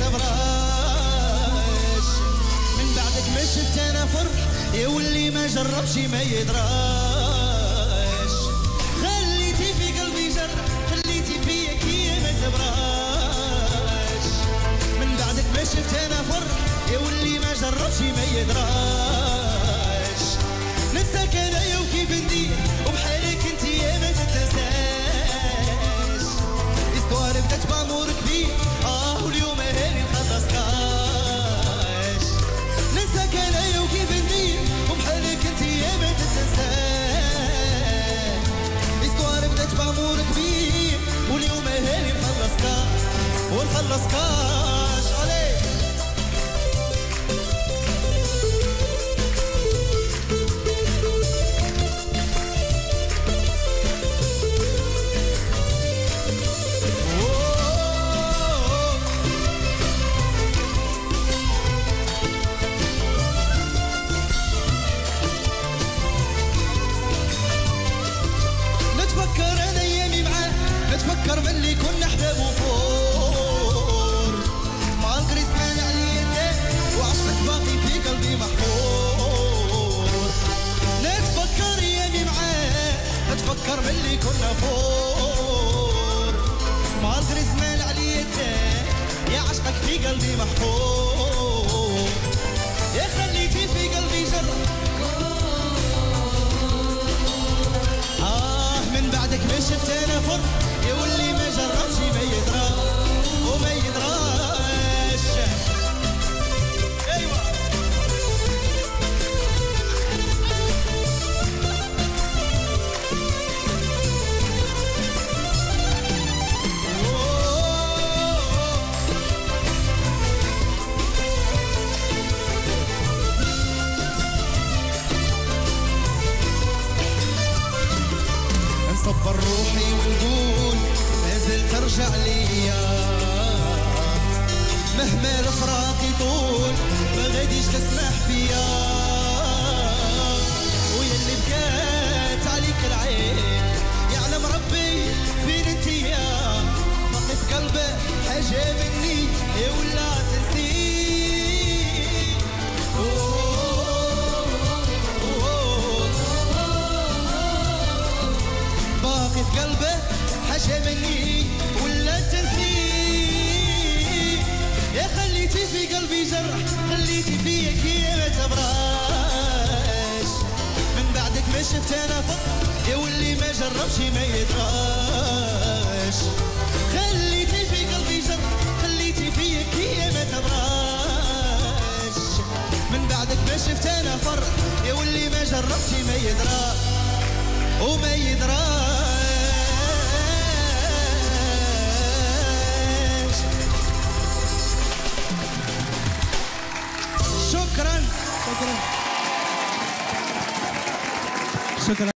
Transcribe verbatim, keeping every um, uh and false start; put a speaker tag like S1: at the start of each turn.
S1: تبراش. من بعدك ما شفت انا فرح يا واللي ما جربش ما يدراش. خليتي في قلبي جرح خليتي فيا كي ما تبراش. من بعدك ما شفت انا فرح يا واللي ما جربش ما يدراش. ننساك انايا وكيف ندير وبحالك انت يا ما تتنساش. استوار بدات بامور كبير اه واليوم هاني مخلصكاش. ننساك انايا وكيف ندير وبحالك انت يا ما تتنساش. استوار بدات بامور كبير واليوم هاني مخلصكاش ونخلصكاش. عليك نتفكر ملي كنا احباب وفور. مالغري سمان عليا الدار وعشقك باقي في قلبي محفور. نتفكر ايامي معاه نتفكر ملي كنا فور. مالغري سمان عليا الدار يا عشقك في قلبي محفور. يا خليتي في قلبي جرح آه من بعدك ما شفت انا فرح يا واللي ما جربش ما يدرى وما يدراش. ايوه نصبر روحي ونقول لازل ترجع ليا. مهما الفراق يطول ما غاديش تسمح فيا. ويا اللي بكات عليك العين يعلم ربي فين انتيا. باقي في قلبه حاجه مني يا ولا تنسيك. باقي في قلبه حاجه مني ولا تنسيك. يا خليتي في قلبي جرح خليتي فيا كي ما تبراش. من بعدك ما شفت انا فرح يا واللي ما جربش ما يدراش. خليتي في قلبي جرح خليتي فيا كي ما تبراش. من بعدك ما شفت انا فرح يا واللي ما جربش ما يدراش وما يدراش. شكرا شكرا شكرا.